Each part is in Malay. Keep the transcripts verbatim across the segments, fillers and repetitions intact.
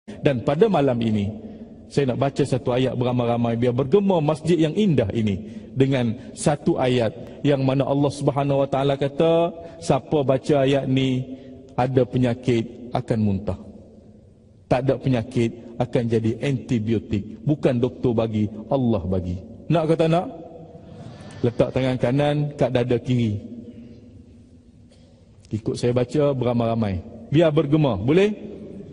Dan pada malam ini saya nak baca satu ayat beramai-ramai biar bergema masjid yang indah ini dengan satu ayat yang mana Allah Subhanahu Wa Taala kata siapa baca ayat ni ada penyakit akan muntah. Tak ada penyakit akan jadi antibiotik. Bukan doktor bagi, Allah bagi. Nak kata nak? Letak tangan kanan kat dada kiri. Ikut saya baca beramai-ramai. Biar bergema. Boleh?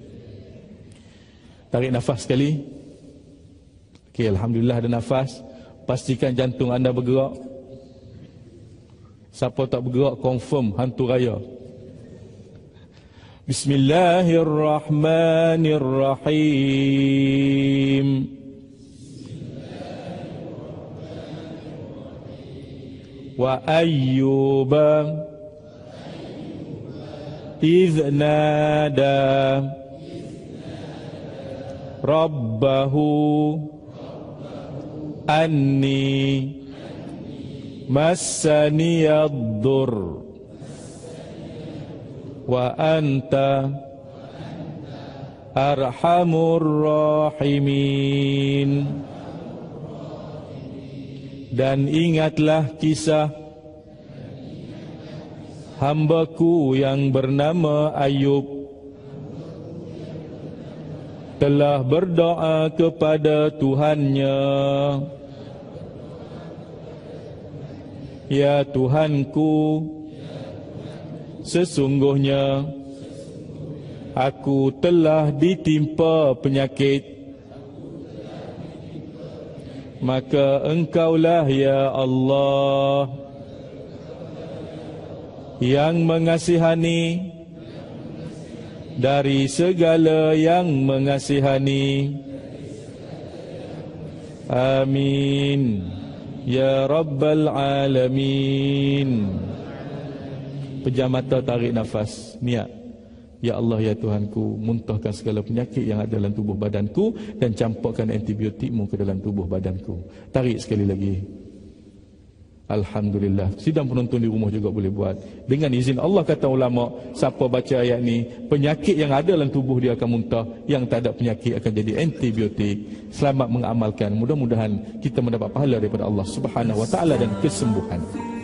Tarik nafas sekali. Okey, alhamdulillah ada nafas. Pastikan jantung anda bergerak. Siapa tak bergerak confirm hantu raya. Bismillahirrahmanirrahim. Wa ayyuba idh nada Rabbahu anni massaniyad-dur wa anta arhamur rahimin. Dan ingatlah kisah hambaku yang bernama Ayub telah berdoa kepada Tuhannya, ya Tuhanku, sesungguhnya aku telah ditimpa penyakit, maka Engkaulah ya Allah yang mengasihani dari segala yang mengasihani. Amin ya Rabbal Alamin. Pejam mata, tarik nafas, niat. Ya Allah ya Tuhanku, muntahkan segala penyakit yang ada dalam tubuh badanku dan campurkan antibiotikmu ke dalam tubuh badanku. Tarik sekali lagi. Alhamdulillah. Sidang penonton di rumah juga boleh buat. Dengan izin Allah, kata ulama, siapa baca ayat ni, penyakit yang ada dalam tubuh dia akan muntah, yang tak ada penyakit akan jadi antibiotik. Selamat mengamalkan. Mudah-mudahan kita mendapat pahala daripada Allah Subhanahu Wa Taala dan kesembuhan.